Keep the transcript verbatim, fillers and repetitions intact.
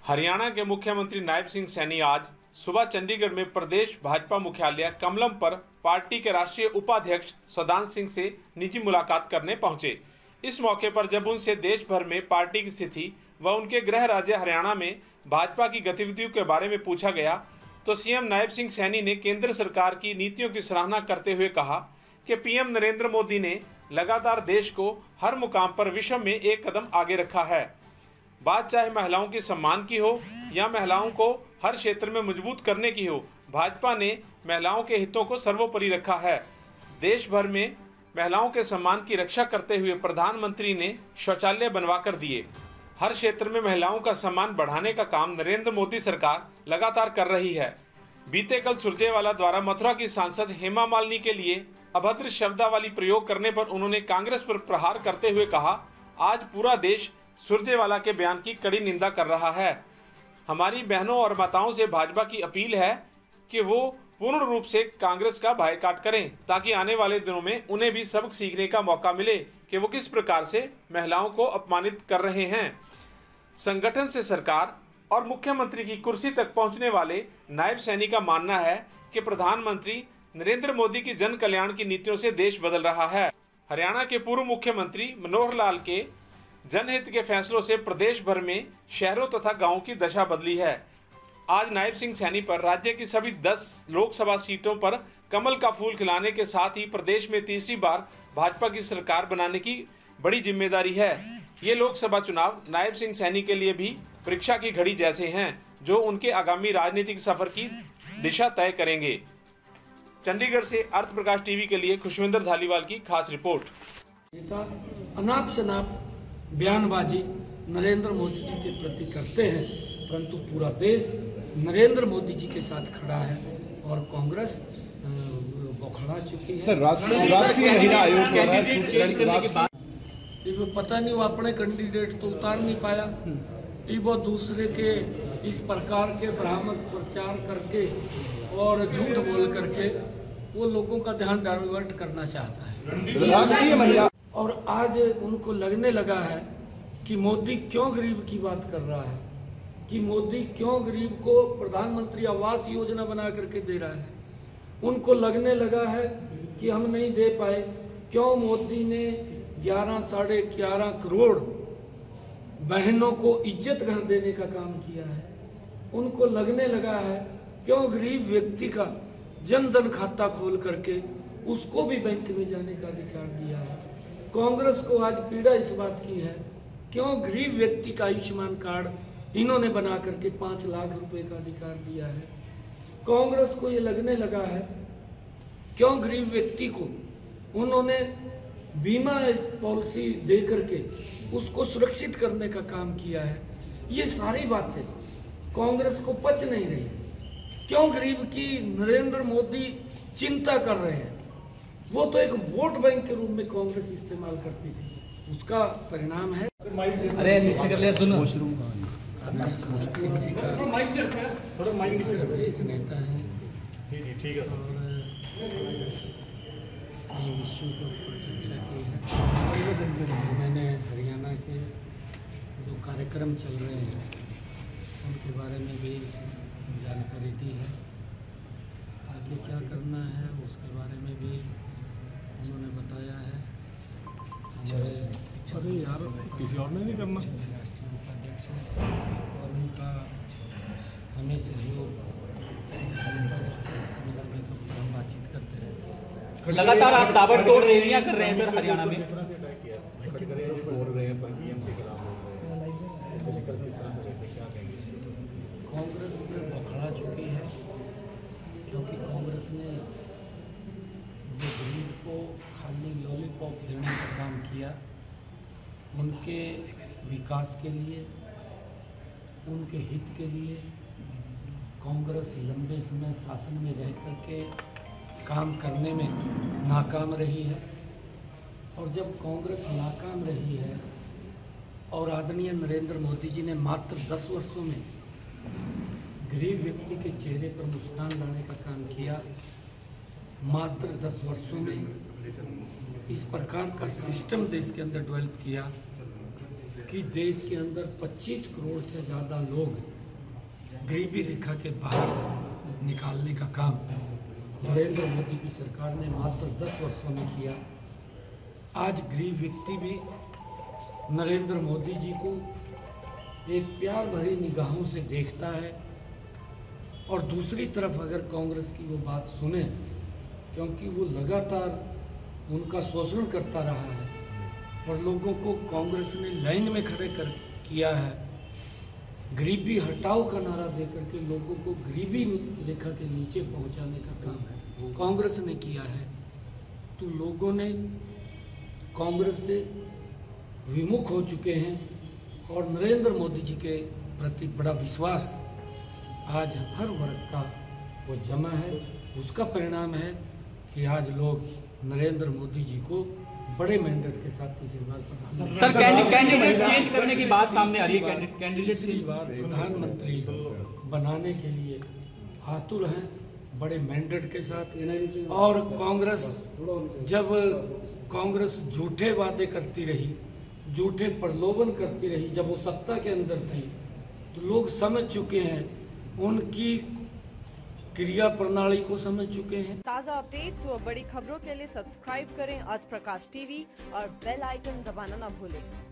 हरियाणा के मुख्यमंत्री नायब सिंह सैनी आज सुबह चंडीगढ़ में प्रदेश भाजपा मुख्यालय कमलम पर पार्टी के राष्ट्रीय उपाध्यक्ष सौदान सिंह से निजी मुलाकात करने पहुंचे। इस मौके पर जब उनसे देश भर में पार्टी की स्थिति व उनके गृह राज्य हरियाणा में भाजपा की गतिविधियों के बारे में पूछा गया तो सीएम नायब सिंह सैनी ने केंद्र सरकार की नीतियों की सराहना करते हुए कहा कि पीएम नरेंद्र मोदी ने लगातार देश को हर मुकाम पर विश्व में एक कदम आगे रखा है। बात चाहे महिलाओं के सम्मान की हो या महिलाओं को हर क्षेत्र में मजबूत करने की हो, भाजपा ने महिलाओं के हितों को सर्वोपरि रखा है। देश भर में महिलाओं के सम्मान की रक्षा करते हुए प्रधानमंत्री ने शौचालय बनवा कर दिए। हर क्षेत्र में महिलाओं का सम्मान बढ़ाने का काम नरेंद्र मोदी सरकार लगातार कर रही है। बीते कल सुरजेवाला द्वारा मथुरा की सांसद हेमा मालिनी के लिए अभद्र शब्दावली प्रयोग करने पर उन्होंने कांग्रेस पर प्रहार करते हुए कहा, आज पूरा देश सुरजेवाला के बयान की कड़ी निंदा कर रहा है। हमारी बहनों और माताओं से भाजपा की अपील है कि वो पूर्ण रूप से कांग्रेस का बायकॉट करें ताकि आने वाले दिनों में उन्हें भी सबक सीखने का मौका मिले कि वो किस प्रकार से महिलाओं को अपमानित कर रहे हैं। संगठन से सरकार और मुख्यमंत्री की कुर्सी तक पहुंचने वाले नायब सैनी का मानना है कि प्रधानमंत्री नरेंद्र मोदी की जन कल्याण की नीतियों से देश बदल रहा है। हरियाणा के पूर्व मुख्यमंत्री मनोहर लाल के जनहित के फैसलों से प्रदेश भर में शहरों तथा गांवों की दशा बदली है। आज नायब सिंह सैनी पर राज्य की सभी दस लोकसभा सीटों पर कमल का फूल खिलाने के साथ ही प्रदेश में तीसरी बार भाजपा की सरकार बनाने की बड़ी जिम्मेदारी है। ये लोकसभा चुनाव नायब सिंह सैनी के लिए भी परीक्षा की घड़ी जैसे हैं, जो उनके आगामी राजनीतिक सफर की दिशा तय करेंगे। चंडीगढ़ से अर्थ प्रकाश टीवी के लिए खुशविंदर धालीवाल की खास रिपोर्ट। अनाप शनाप बयानबाजी नरेंद्र मोदी जी के प्रति करते हैं, परंतु पूरा देश नरेंद्र मोदी जी के साथ खड़ा है और कांग्रेस बौखला चुकी है। सर, राष्ट्रीय महिला आयोग द्वारा वो पता नहीं वो अपने कैंडिडेट तो उतार नहीं पाया, वो दूसरे के इस प्रकार के भ्रामक प्रचार करके और झूठ बोल करके वो लोगों का ध्यान डाइवर्ट करना चाहता है। राष्ट्रीय महिला और आज उनको लगने लगा है कि मोदी क्यों गरीब की बात कर रहा है, कि मोदी क्यों गरीब को प्रधानमंत्री आवास योजना बना करके दे रहा है। उनको लगने लगा है कि हम नहीं दे पाए, क्यों मोदी ने ग्यारह साढ़े ग्यारह करोड़ बहनों को इज्जत घर देने का काम किया है। उनको लगने लगा है क्यों गरीब व्यक्ति का जन धन खाता खोल करके उसको भी बैंक में जाने का अधिकार दिया है। कांग्रेस को आज पीड़ा इस बात की है क्यों गरीब व्यक्ति का आयुष्मान कार्ड इन्होंने बना करके पांच लाख रुपए का अधिकार दिया है। कांग्रेस को ये लगने लगा है क्यों गरीब व्यक्ति को उन्होंने बीमा पॉलिसी दे करके उसको सुरक्षित करने का काम किया है। ये सारी बातें कांग्रेस को पच नहीं रही, क्यों गरीब की नरेंद्र मोदी चिंता कर रहे हैं। वो तो एक वोट बैंक के रूप में कांग्रेस इस्तेमाल करती थी, उसका परिणाम है। अरे नीचे कर लिया सुनो। वरिष्ठ नेता है, ठीक है सर, ये विषयों के ऊपर चर्चा की है। मैंने हरियाणा के जो कार्यक्रम चल रहे हैं उनके बारे में भी जानकारी दी है। आगे क्या करना है उसके बारे में भी उन्होंने बताया है। अरे यार किसी और ने नहीं करना। राष्ट्रीय उपाध्यक्ष है और उनका हमें सहयोग समय समय पर हम बातचीत करते रहते हैं। लगातार आप ताबड़तोड़ रैलियां कर रहे हैं सर हरियाणा में। कांग्रेस बौखला चुकी है क्योंकि कांग्रेस ने जो गरीब को खाली लॉलीपॉप देने का काम किया, उनके विकास के लिए, उनके हित के लिए कांग्रेस लंबे समय शासन में रह करके काम करने में नाकाम रही है। और जब कांग्रेस नाकाम रही है और आदरणीय नरेंद्र मोदी जी ने मात्र दस वर्षों में गरीब व्यक्ति के चेहरे पर मुस्कान लाने का काम किया, मात्र दस वर्षों में इस प्रकार का सिस्टम देश के अंदर डेवलप किया कि देश के अंदर पच्चीस करोड़ से ज़्यादा लोग गरीबी रेखा के बाहर निकालने का काम नरेंद्र मोदी की सरकार ने मात्र दस वर्षों में किया। आज गरीब व्यक्ति भी नरेंद्र मोदी जी को एक प्यार भरी निगाहों से देखता है और दूसरी तरफ अगर कांग्रेस की वो बात सुने, क्योंकि वो लगातार उनका शोषण करता रहा है और लोगों को कांग्रेस ने लाइन में खड़े कर किया है। गरीबी हटाओ का नारा देकर के लोगों को गरीबी रेखा के नीचे पहुंचाने का काम कांग्रेस ने किया है। तो लोगों ने कांग्रेस से विमुख हो चुके हैं और नरेंद्र मोदी जी के प्रति बड़ा विश्वास आज हर वर्ग का वो जमा है। उसका परिणाम है कि आज लोग नरेंद्र मोदी जी को बड़े मैंडेट के साथ तीसरी बार प्रधानमंत्री सर कैंडिडेट चेंज करने की बात सामने आ रही है। कैंडिडेट तीसरी बार प्रधानमंत्री बनाने के लिए आतुर हैं बड़े मैंडेट के साथ। और कांग्रेस जब कांग्रेस झूठे वादे करती रही, झूठे प्रलोभन करती रही, जब वो सत्ता के अंदर थी, तो लोग समझ चुके हैं, उनकी क्रिया प्रणाली को समझ चुके हैं। ताज़ा अपडेट्स व बड़ी खबरों के लिए सब्सक्राइब करें आज प्रकाश टीवी और बेल आइकन दबाना न भूलें।